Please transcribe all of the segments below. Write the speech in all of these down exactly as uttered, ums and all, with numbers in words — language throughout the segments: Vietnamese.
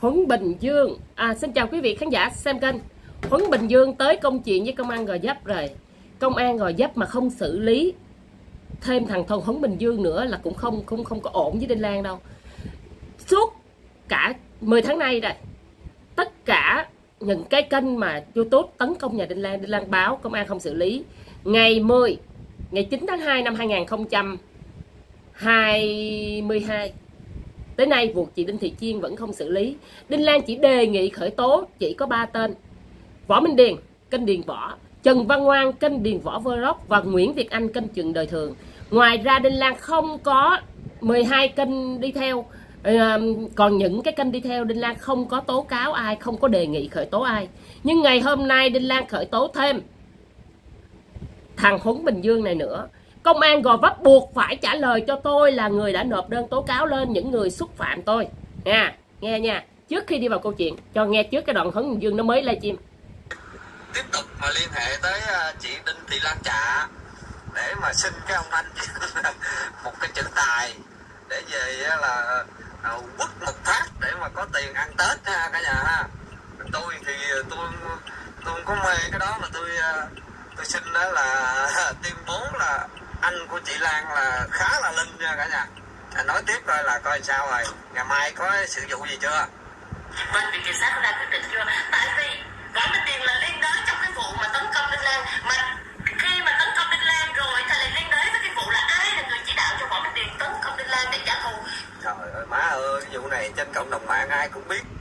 Huấn Bình Dương. À, xin chào quý vị khán giả xem kênh. Huấn Bình Dương tới công chuyện với công an Gò Vấp rồi. Công an Gò Vấp mà không xử lý thêm thằng thôn Huấn Bình Dương nữa là cũng không không không có ổn với Đinh Lan đâu. Suốt cả mười tháng nay rồi, tất cả những cái kênh mà YouTube tấn công nhà Đinh Lan, Đinh Lan báo công an không xử lý. Ngày mười, ngày chín tháng hai năm hai nghìn không trăm hai mươi hai tới nay vụ chị Đinh Thị Chiên vẫn không xử lý. Đinh Lan chỉ đề nghị khởi tố chỉ có ba tên: Võ Minh Điền, kênh Điền Võ; Trần Văn Ngoan, kênh Điền Võ Vlog; và Nguyễn Việt Anh, kênh Chuyện Đời Thường. Ngoài ra Đinh Lan không có mười hai kênh đi theo. Còn những cái kênh đi theo Đinh Lan không có tố cáo ai, không có đề nghị khởi tố ai. Nhưng ngày hôm nay Đinh Lan khởi tố thêm thằng Huấn Bình Dương này nữa. Công an Gò Vấp buộc phải trả lời cho tôi là người đã nộp đơn tố cáo lên những người xúc phạm tôi nha. Nghe nha, trước khi đi vào câu chuyện cho nghe trước cái đoạn Huấn Bình Dương nó mới livestream. Tiếp tục mà liên hệ tới chị Đinh Thị Lan Trạ để mà xin cái ông anh một cái chữ tài để về là quất một phát để mà có tiền ăn Tết ha cả nhà ha. Tôi thì tôi tôi không có mê cái đó, mà tôi tôi xin đó là tuyên bố là anh của chị Lan là khá là linh nha cả nhà. À, nói tiếp coi là coi sao rồi, ngày mai có sự vụ gì chưa? Vâng, viện kiểm sát đã quyết định chưa? Tại vì Võ Minh Điền là liên đới trong cái vụ mà tấn công Đinh Lan, mà khi mà tấn công Đinh Lan rồi thì lại liên đới với cái vụ là ai là người chỉ đạo cho Võ Minh Điền tấn công Đinh Lan để trả thù. Trời ơi má ơi, cái vụ này trên cộng đồng mạng ai cũng biết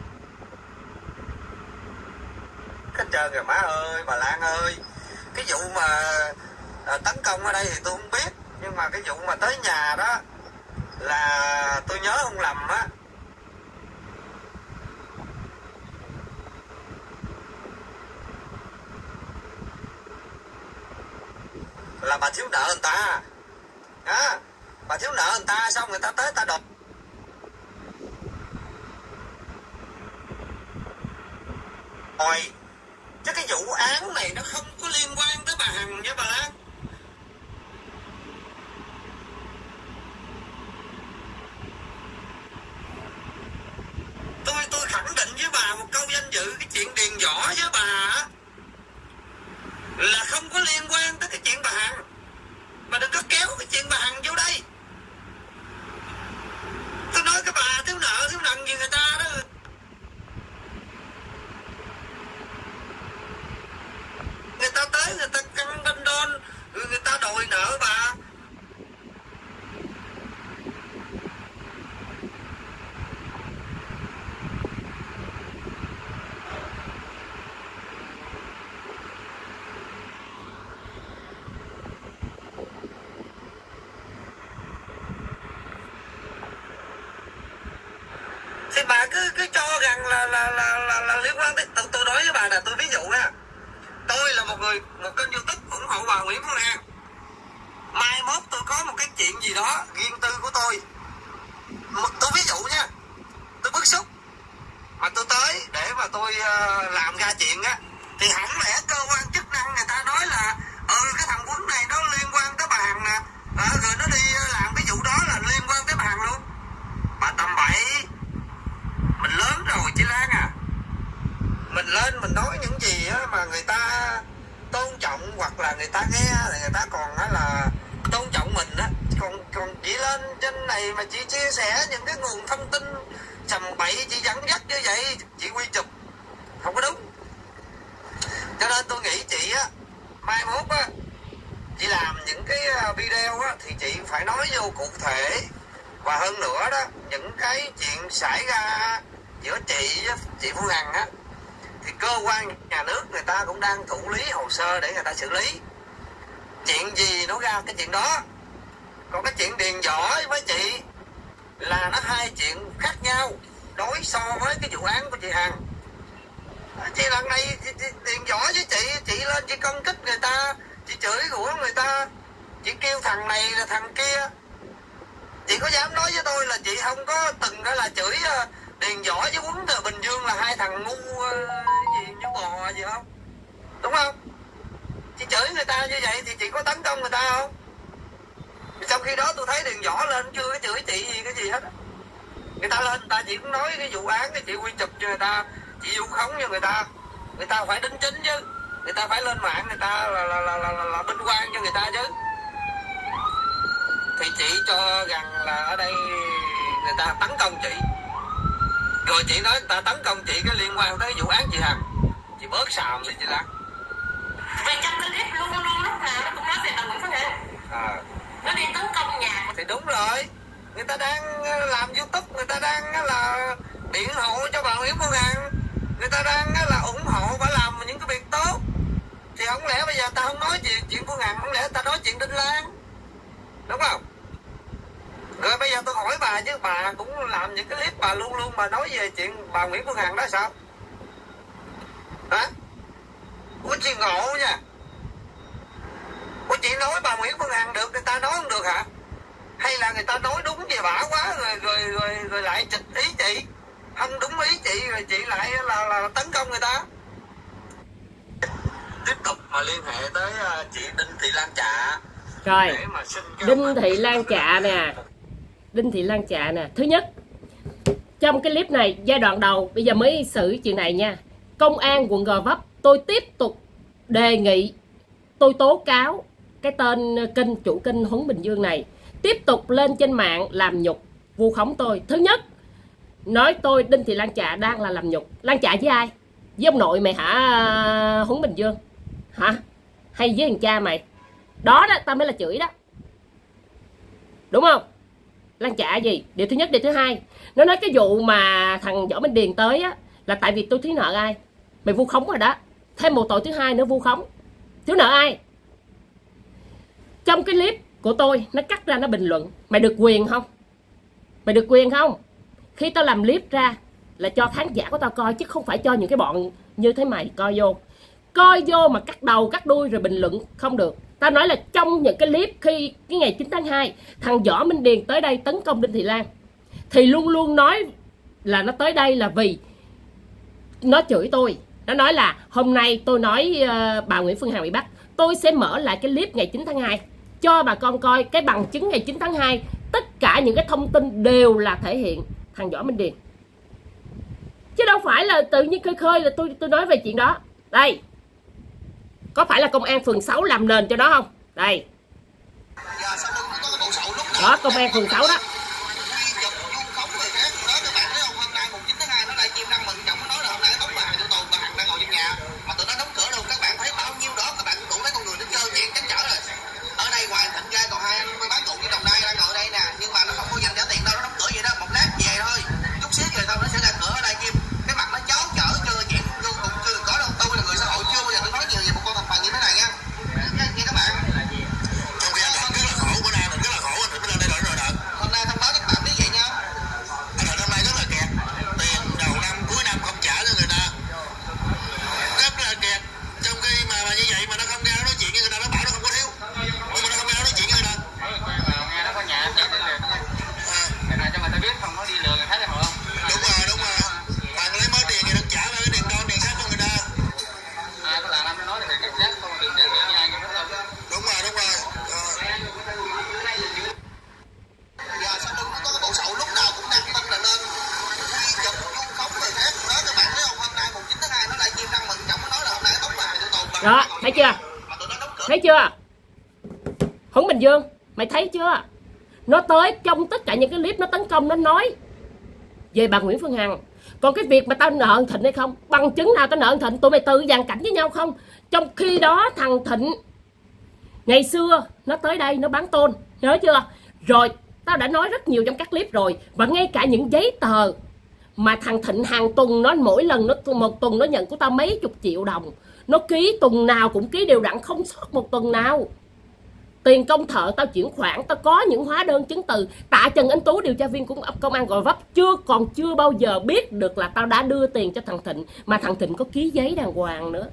hết trơn rồi má ơi. Bà Lan ơi, cái vụ mà à, tấn công ở đây thì tôi không biết, nhưng mà cái vụ mà tới nhà đó là tôi nhớ không lầm á là bà thiếu nợ người ta à, bà thiếu nợ người ta xong người ta tới ta đột rồi. Chứ cái vụ án này nó không có liên quan tới bà Hằng với bà Lan. Tôi tôi khẳng định với bà một câu danh dự, cái chuyện Điền Võ với bà là không có liên quan tới cái chuyện bà Hằng. Mà đừng có kéo cái chuyện bà Hằng vô đây. Tôi nói cái bà thiếu nợ thiếu nần gì người ta đó. Người ta tới người ta căng đâm đôn, người, người ta đòi nợ bà. Thì bà cứ cứ cho rằng là là là là, là liên quan tới. Tôi, tôi nói với bà là tôi ví dụ nha. Tôi là một người, một kênh YouTube ủng hộ bà Nguyễn Phương Hằng. Mai mốt tôi có một cái chuyện gì đó riêng tư của tôi, tôi ví dụ nha, tôi bức xúc mà tôi tới để mà tôi uh, làm ra chuyện á, thì hẳn lẽ cơ quan chức năng người ta nói là ừ cái thằng Quấn này nó liên quan tới bà Hằng nè, à, rồi nó đi làm cái vụ đó là liên quan tới bà Hằng luôn. Bà tầm bậy. Mình lớn rồi chị Lan à, mình lên mình nói những gì á mà người ta tôn trọng, hoặc là người ta nghe thì người ta còn á là tôn trọng mình á. Còn còn chị lên trên này mà chị chia sẻ những cái nguồn thông tin sầm bậy, chị dẫn dắt như vậy, chị quy chụp không có đúng. Cho nên tôi nghĩ chị á, mai mốt á, chị làm những cái video á thì chị phải nói vô cụ thể. Và hơn nữa đó, những cái chuyện xảy ra giữa chị với chị Phương Hằng á, thì cơ quan nhà nước người ta cũng đang thụ lý hồ sơ để người ta xử lý. Chuyện gì nó ra cái chuyện đó. Còn cái chuyện Điền Võ với chị là nó hai chuyện khác nhau đối so với cái vụ án của chị Hằng. Chị lần này chị, chị, Điền Võ với chị, chị lên chị công kích người ta, chị chửi rủa người ta, chị kêu thằng này là thằng kia. Chị có dám nói với tôi là chị không có từng đó là chửi Điền Võ với Quấn Bình Dương là hai thằng ngu gì như bò gì không? Đúng không? Chị chửi người ta như vậy thì chị có tấn công người ta không? Trong khi đó tôi thấy Điền Võ lên chưa có chửi chị gì cái gì hết. Người ta lên người ta chỉ cũng nói cái vụ án, cái chị quy chụp cho người ta, chị vu khống cho người ta. Người ta phải đính chính chứ. Người ta phải lên mạng, người ta là là là là, là, là binh quan cho người ta chứ. Thì chị cho rằng là ở đây người ta tấn công chị. Rồi chị nói người ta tấn công chị cái liên quan tới vụ án chị Hằng. Chị bớt xàm đi chị Lan. Vì trong cái clip luôn luôn lúc nào nó cũng nói về bà Nguyễn Phương Hằng. À. Nó đi tấn công nhà. Thì đúng rồi. Người ta đang làm YouTube, người ta đang là biện hộ cho bà Nguyễn Phương Hằng. Người ta đang là ủng hộ bà làm những cái việc tốt. Thì không lẽ bây giờ ta không nói chuyện chuyện Phương Hằng, không lẽ ta nói chuyện Đinh Lan, đúng không? Rồi bây giờ tôi hỏi bà chứ, bà cũng làm những cái clip bà luôn luôn bà nói về chuyện bà Nguyễn Phương Hằng đó sao? Hả? Ủa chị ngộ nha. Ủa chị nói bà Nguyễn Phương Hằng được, người ta nói không được hả? Hay là người ta nói đúng về bả quá rồi rồi rồi, rồi lại chịch ý chị, không đúng ý chị rồi chị lại là, là tấn công người ta. Tiếp tục mà liên hệ tới chị Đinh Thị Lan Trạ. Rồi, Đinh Thị Lan Trạ nè. Đinh Thị Lan Trạ nè. Thứ nhất, trong cái clip này giai đoạn đầu, bây giờ mới xử chuyện này nha. Công an quận Gò Vấp, tôi tiếp tục đề nghị tôi tố cáo cái tên kênh chủ kênh Huấn Bình Dương này tiếp tục lên trên mạng làm nhục vu khống tôi. Thứ nhất, nói tôi Đinh Thị Lan Trạ đang là làm nhục. Lan Trạ với ai? Với ông nội mày hả Huấn Bình Dương? Hả? Hay với thằng cha mày? Đó đó, tao mới là chửi đó. Đúng không? Lan Trạ gì? Điều thứ nhất. Điều thứ hai, nó nói cái vụ mà thằng Võ Minh Điền tới á là tại vì tôi thiếu nợ ai. Mày vu khống rồi đó. Thêm một tội thứ hai nữa, vu khống. Thiếu nợ ai? Trong cái clip của tôi, nó cắt ra nó bình luận. Mày được quyền không? Mày được quyền không? Khi tao làm clip ra là cho khán giả của tao coi, chứ không phải cho những cái bọn như thế mày coi vô. Coi vô mà cắt đầu cắt đuôi rồi bình luận không được. Tao nói là trong những cái clip khi cái ngày chín tháng hai thằng Võ Minh Điền tới đây tấn công Đinh Thị Lan, thì luôn luôn nói là nó tới đây là vì nó chửi tôi. Nó nói là hôm nay tôi nói uh, bà Nguyễn Phương Hằng bị bắt, tôi sẽ mở lại cái clip ngày chín tháng hai cho bà con coi cái bằng chứng ngày chín tháng hai. Tất cả những cái thông tin đều là thể hiện thằng Võ Minh Điền, chứ đâu phải là tự nhiên khơi khơi là tôi tôi nói về chuyện đó. Đây, có phải là công an phường sáu làm nền cho đó không? Đây, đó, công an phường sáu đó. Đó, thấy chưa? Thấy chưa? Huấn Bình Dương, mày thấy chưa? Nó tới trong tất cả những cái clip nó tấn công, nó nói về bà Nguyễn Phương Hằng. Còn cái việc mà tao nợ thằng Thịnh hay không, bằng chứng nào tao nợ thằng Thịnh, tụi mày tự dàn cảnh với nhau không? Trong khi đó thằng Thịnh ngày xưa nó tới đây nó bán tôn, nhớ chưa? Rồi tao đã nói rất nhiều trong các clip rồi. Và ngay cả những giấy tờ mà thằng Thịnh hàng tuần, nó mỗi lần nó một tuần nó nhận của tao mấy chục triệu đồng, nó ký tuần nào cũng ký đều đặn, không sót một tuần nào. Tiền công thợ tao chuyển khoản, tao có những hóa đơn chứng từ. Tạ Trần Anh Tú, điều tra viên của công an Gò Vấp, chưa còn chưa bao giờ biết được là tao đã đưa tiền cho thằng Thịnh, mà thằng Thịnh có ký giấy đàng hoàng nữa.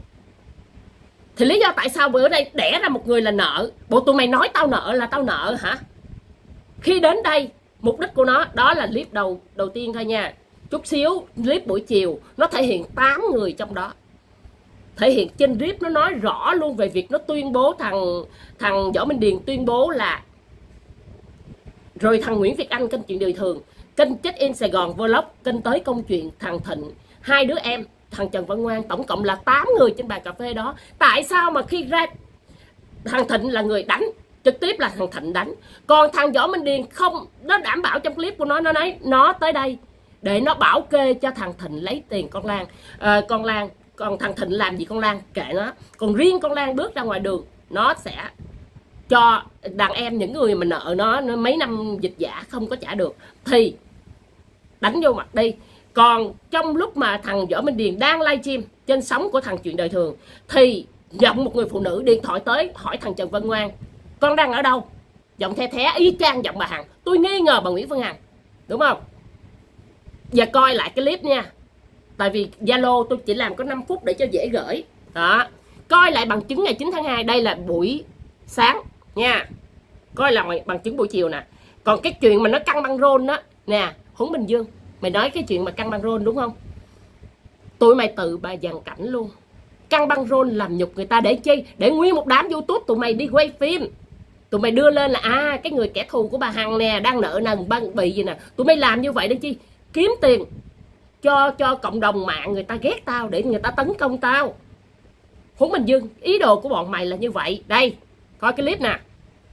Thì lý do tại sao bữa đây đẻ ra một người là nợ? Bộ tụi mày nói tao nợ là tao nợ hả? Khi đến đây, mục đích của nó đó là clip đầu đầu tiên thôi nha. Chút xíu clip buổi chiều nó thể hiện tám người trong đó. Thể hiện trên clip nó nói rõ luôn về việc nó tuyên bố thằng thằng Võ Minh Điền tuyên bố là, rồi thằng Nguyễn Việt Anh kênh Chuyện Đời Thường kênh Check In Sài Gòn Vlog, kênh Tới Công Chuyện, thằng Thịnh, hai đứa em, thằng Trần Văn Ngoan, tổng cộng là tám người trên bàn cà phê đó. Tại sao mà khi ra thằng Thịnh là người đánh trực tiếp, là thằng Thịnh đánh, còn thằng Võ Minh Điền không, nó đảm bảo trong clip của nó, nó nói nó tới đây để nó bảo kê cho thằng Thịnh lấy tiền con Lan, à, con Lan, còn thằng Thịnh làm gì con Lan kệ nó, còn riêng con Lan bước ra ngoài đường nó sẽ cho đàn em, những người mà nợ nó, nó mấy năm dịch giả không có trả được thì đánh vô mặt đi. Còn trong lúc mà thằng Võ Minh Điền đang livestream trên sóng của thằng Chuyện Đời Thường thì giọng một người phụ nữ điện thoại tới hỏi thằng Trần Văn Ngoan con đang ở đâu, giọng the thé y chang giọng bà Hằng. Tôi nghi ngờ bà Nguyễn Phương Hằng, đúng không? Giờ coi lại cái clip nha, tại vì Zalo tôi chỉ làm có năm phút để cho dễ gửi đó. Coi lại bằng chứng ngày chín tháng hai, đây là buổi sáng nha, coi lại bằng chứng buổi chiều nè. Còn cái chuyện mà nó căng băng rôn đó nè, Huấn Bình Dương, mày nói cái chuyện mà căng băng rôn đúng không? Tụi mày tự bà dàn cảnh luôn, căng băng rôn làm nhục người ta để chi? Để nguyên một đám YouTube tụi mày đi quay phim, tụi mày đưa lên là à cái người kẻ thù của bà Hằng nè, đang nợ nần băng bị gì nè. Tụi mày làm như vậy để chi? Kiếm tiền cho cho cộng đồng mạng người ta ghét tao, để người ta tấn công tao. Huấn Bình Dương, ý đồ của bọn mày là như vậy. Đây, coi cái clip nè.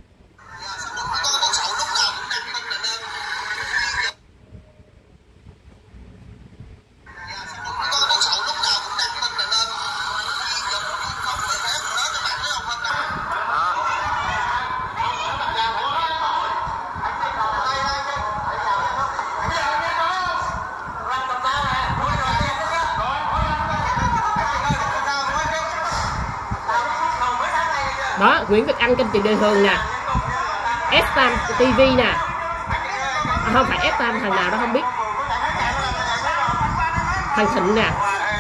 Đó, Nguyễn Việt Anh kênh Chuyện Đời Thường nè, F tám ti vi nè, à, không phải F tám, thằng nào đó không biết, thằng Thịnh nè.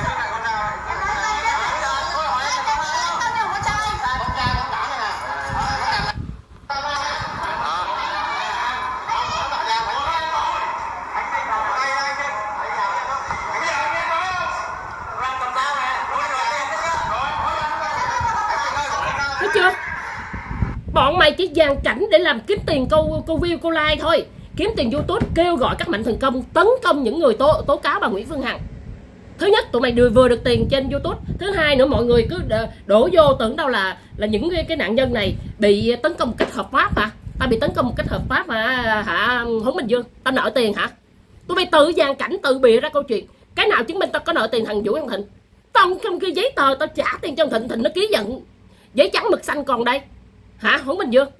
Thấy chưa? Bọn mày chỉ dàn cảnh để làm kiếm tiền câu câu view câu like thôi, kiếm tiền YouTube, kêu gọi các mạnh thường công tấn công những người tố tố cáo bà Nguyễn Phương Hằng. Thứ nhất, tụi mày đưa vừa được tiền trên YouTube. Thứ hai nữa, mọi người cứ đổ vô tưởng đâu là là những cái, cái nạn nhân này bị tấn công một cách hợp pháp hả? Tao bị tấn công một cách hợp pháp hả? Hả Huấn Bình Dương? Tao nợ tiền hả? Tụi mày tự dàn cảnh, tự bịa ra câu chuyện. Cái nào chứng minh tao có nợ tiền thằng Vũ, thằng Thịnh? Tao không kia giấy tờ, tao trả tiền cho thằng Thịnh, Thịnh nó ký nhận giấy trắng mực xanh còn đây hả Huấn Bình Dương?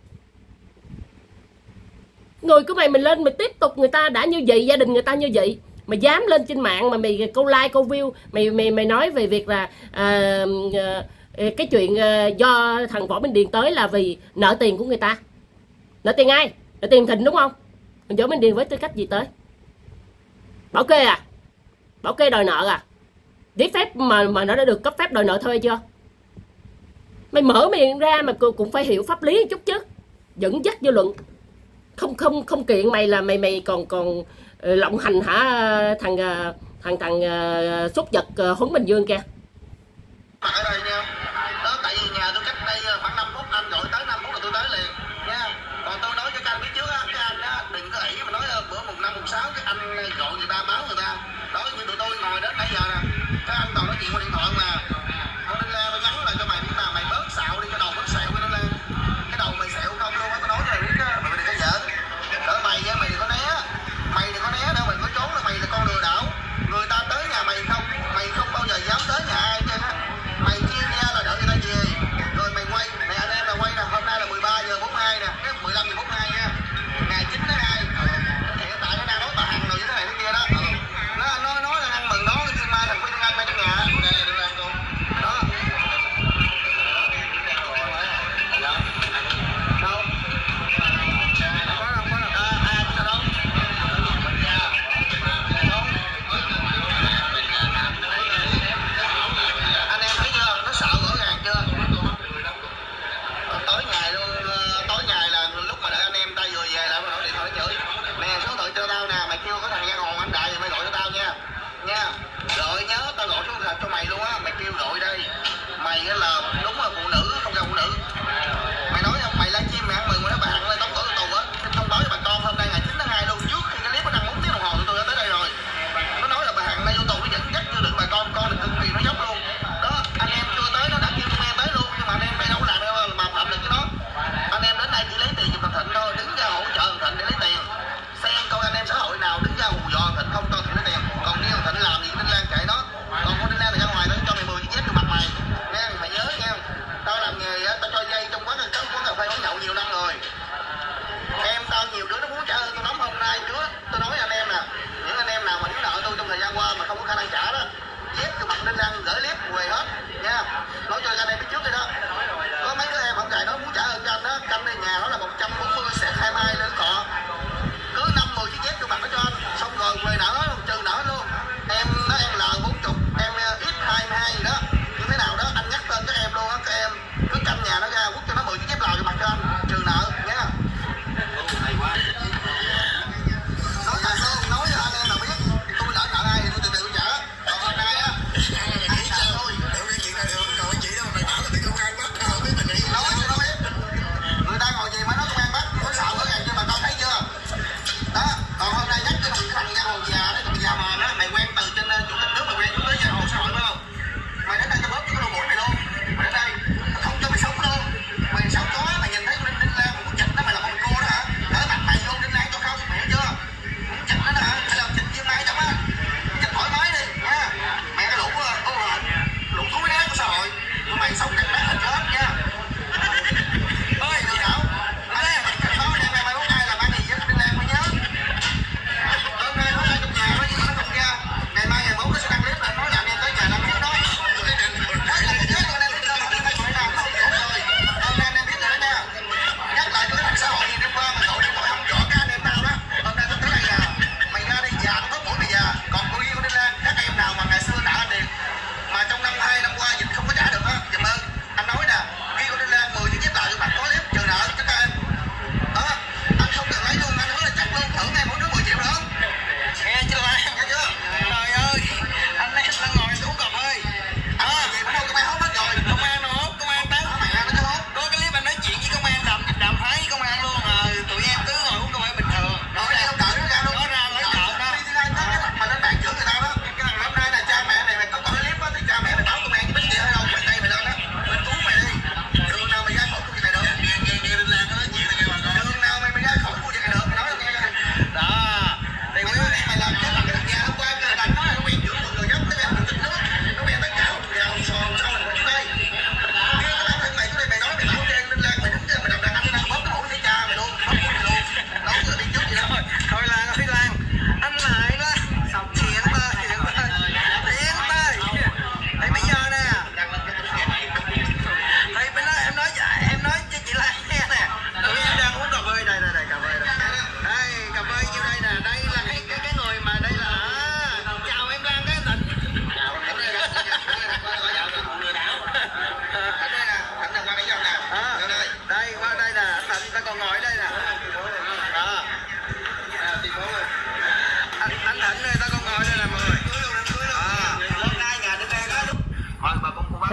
Người của mày, mình lên mày tiếp tục người ta đã như vậy, gia đình người ta như vậy, mày dám lên trên mạng mà mày câu like câu view, mày mày mày nói về việc là à, à, cái chuyện à, do thằng Võ Minh Điền tới là vì nợ tiền của người ta. Nợ tiền ai? Nợ tiền Thịnh đúng không? Thằng Võ Minh Điền với tư cách gì tới? Bảo kê à? Bảo kê đòi nợ à? Giấy phép mà mà nó đã được cấp phép đòi nợ thuê chưa? Mày mở miệng ra mà cũng phải hiểu pháp lý chút chứ, dẫn dắt dư luận. Không không không kiện mày là mày mày còn còn lộng hành hả thằng thằng thằng sốt vật Huấn Bình Dương kìa. Ở đây nha. Đó, tại vì nhà tôi cách đây khoảng năm phút, anh gọi tới năm phút là tôi tới liền nha. Còn tôi nói cho các anh biết trước á, cái anh á đừng có ỷ mà nói bữa mùng năm mùng sáu cái anh gọi người ta báo người ta. Đó, như tụi tôi ngồi đến nãy giờ nè, các anh toàn nói chuyện qua điện thoại mà. Tôi đi ra tôi nhắn lại cho mày biết là mày bớt xạo đi, cái đầu bớt xẹo nó lên. Cái đầu mày xẹo không luôn á, tôi nói cho mày biết á, mày đừng có giỡn. Đỡ mày nha, mày đừng có né. Mày đừng có né đâu, mày có trốn là mày là con lừa đảo. Người ta tới nhà mày không, mày không bao giờ dám tới nhà ai trên á. Mày chia ra là đợi người ta về. Rồi mày quay, mày anh em là quay là hôm nay là mười ba giờ bốn mươi hai nè, cái mười lăm giờ bốn mươi hai nha. Ngày chín tháng hai. Hiện tại nó đang nói bà Hằng rồi như thế này thế kia đó. Nó nói nói là ăn mừng đó, nhưng mai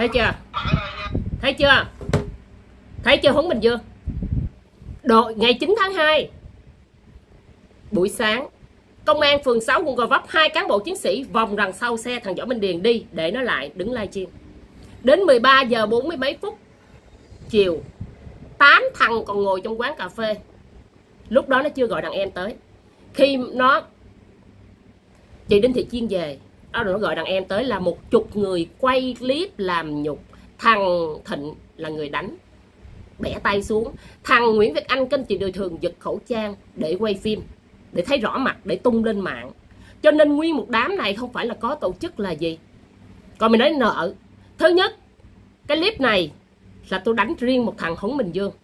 Thấy chưa? Thấy chưa? Thấy chưa Huấn Bình Dương? Đội ngày chín tháng hai buổi sáng, công an phường sáu quận Gò Vấp, hai cán bộ chiến sĩ vòng đằng sau xe thằng Võ Minh Điền đi để nó lại đứng livestream. Đến mười ba giờ bốn mươi mấy phút chiều, tám thằng còn ngồi trong quán cà phê. Lúc đó nó chưa gọi đàn em tới. Khi nó chị Đinh Thị Chiên về, đó nó gọi đàn em tới là một chục người quay clip làm nhục. Thằng Thịnh là người đánh, bẻ tay xuống. Thằng Nguyễn Việt Anh kênh chị Đời Thường giật khẩu trang để quay phim, để thấy rõ mặt, để tung lên mạng. Cho nên nguyên một đám này không phải là có tổ chức là gì. Còn mình nói nợ. Thứ nhất, cái clip này là tôi đánh riêng một thằng Huấn Bình Dương.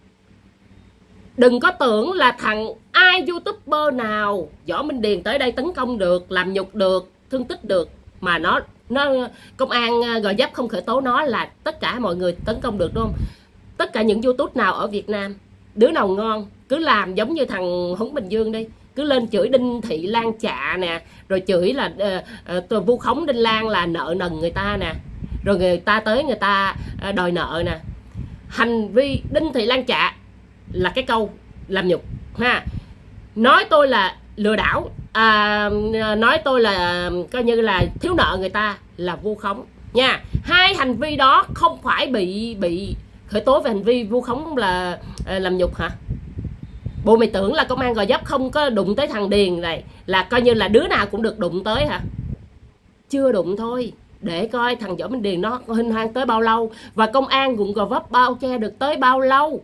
Đừng có tưởng là thằng ai youtuber nào Võ Minh Điền tới đây tấn công được, làm nhục được, thương tích được mà nó nó công an Gò Vấp không khởi tố nó là tất cả mọi người tấn công được, đúng không? Tất cả những YouTube nào ở Việt Nam, đứa nào ngon cứ làm giống như thằng Huấn Bình Dương đi, cứ lên chửi Đinh Thị Lan Chạ nè, rồi chửi là uh, uh, vu khống Đinh Lan là nợ nần người ta nè, rồi người ta tới người ta uh, đòi nợ nè. Hành vi Đinh Thị Lan Chạ là cái câu làm nhục ha, nói tôi là lừa đảo, à, nói tôi là coi như là thiếu nợ người ta là vu khống nha. Hai hành vi đó không phải bị bị khởi tố về hành vi vu khống là à, làm nhục hả? Bộ mày tưởng là công an Gò Vấp không có đụng tới thằng Điền này là coi như là đứa nào cũng được đụng tới hả? Chưa đụng thôi, để coi thằng Võ Minh Điền nó hình hoang tới bao lâu và công an quận Gò Vấp bao che được tới bao lâu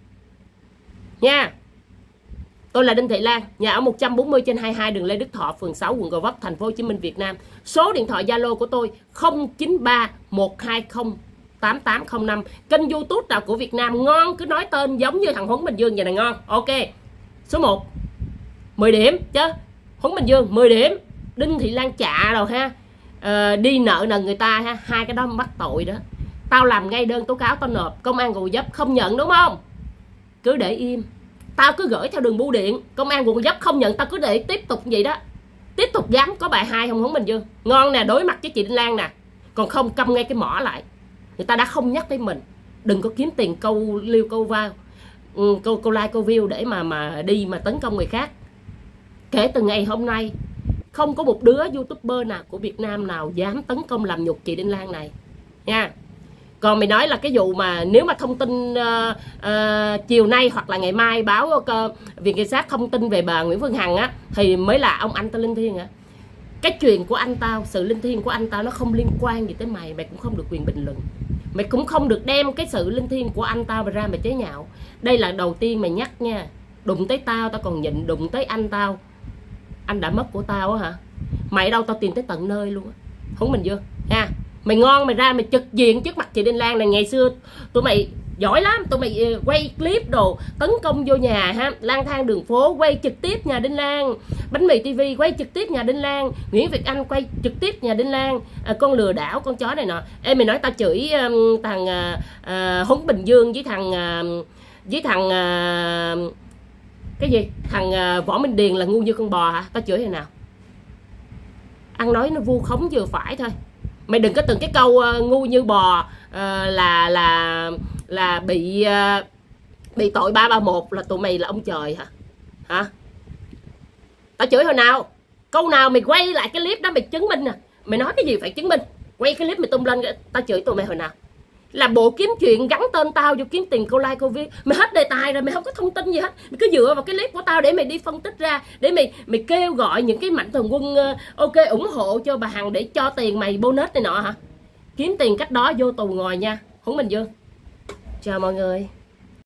nha. Tôi là Đinh Thị Lan, nhà ở một trăm bốn mươi trên hai mươi hai đường Lê Đức Thọ, phường sáu, quận Gò Vấp, thành phố Hồ Chí Minh, Việt Nam. Số điện thoại Zalo của tôi không chín ba một hai không tám tám không năm. Kênh YouTube nào của Việt Nam ngon cứ nói tên giống như thằng Huấn Bình Dương vậy này ngon. Ok. Số một mười điểm chứ. Huấn Bình Dương mười điểm. Đinh Thị Lan Chạ rồi ha. À, đi nợ nần người ta ha, hai cái đó bắt tội đó. Tao làm ngay đơn tố cáo tao nộp, công an Gò Vấp không nhận đúng không? Cứ để im. Tao cứ gửi theo đường bưu điện, công an quận Gò Vấp không nhận, tao cứ để tiếp tục vậy đó. Tiếp tục dám có bài hai không Huấn Bình Dương. Ngon nè, đối mặt với chị Đinh Lan nè. Còn không câm ngay cái mỏ lại. Người ta đã không nhắc tới mình. Đừng có kiếm tiền câu liêu câu vào, câu câu like câu view để mà mà đi mà tấn công người khác. Kể từ ngày hôm nay không có một đứa youtuber nào của Việt Nam nào dám tấn công làm nhục chị Đinh Lan này nha. Còn mày nói là cái vụ mà nếu mà thông tin uh, uh, chiều nay hoặc là ngày mai báo uh, Viện Kiểm sát thông tin về bà Nguyễn Phương Hằng á thì mới là ông anh tao linh thiêng hả? Cái chuyện của anh tao, sự linh thiêng của anh tao nó không liên quan gì tới mày, mày cũng không được quyền bình luận. Mày cũng không được đem cái sự linh thiêng của anh tao mà ra mày chế nhạo. Đây là đầu tiên mày nhắc nha. Đụng tới tao tao còn nhịn, đụng tới anh tao, anh đã mất của tao á hả? Mày đâu tao tìm tới tận nơi luôn á. Huấn Bình Dương nha. Mày ngon mày ra mày trực diện trước mặt chị Đinh Lan này. Ngày xưa tụi mày giỏi lắm, tụi mày quay clip đồ tấn công vô nhà ha, lang thang đường phố quay trực tiếp nhà Đinh Lan, Bánh Mì ti vi quay trực tiếp nhà Đinh Lan, Nguyễn Việt Anh quay trực tiếp nhà Đinh Lan, à, con lừa đảo con chó này nọ. Ê mày nói tao chửi um, thằng uh, Huấn Bình Dương với thằng uh, với thằng uh, cái gì thằng uh, Võ Minh Điền là ngu như con bò hả? Tao chửi thế nào? Ăn nói nó vu khống vừa phải thôi. Mày đừng có từng cái câu uh, ngu như bò uh, là là là bị uh, bị tội ba ba một là tụi mày là ông trời hả? Hả? Tao chửi hồi nào? Câu nào mày quay lại cái clip đó mày chứng minh nè. Mày nói cái gì phải chứng minh. Quay cái clip mày tung lên, tao chửi tụi mày hồi nào? Là bộ kiếm chuyện gắn tên tao vô kiếm tiền câu like câu view. Mày hết đề tài rồi, mày không có thông tin gì hết. Mày cứ dựa vào cái clip của tao để mày đi phân tích ra, để mày mày kêu gọi những cái mạnh thường quân uh, ok ủng hộ cho bà Hằng để cho tiền mày bonus này nọ hả? Kiếm tiền cách đó vô tù ngồi nha. Huấn Bình Dương. Chào mọi người.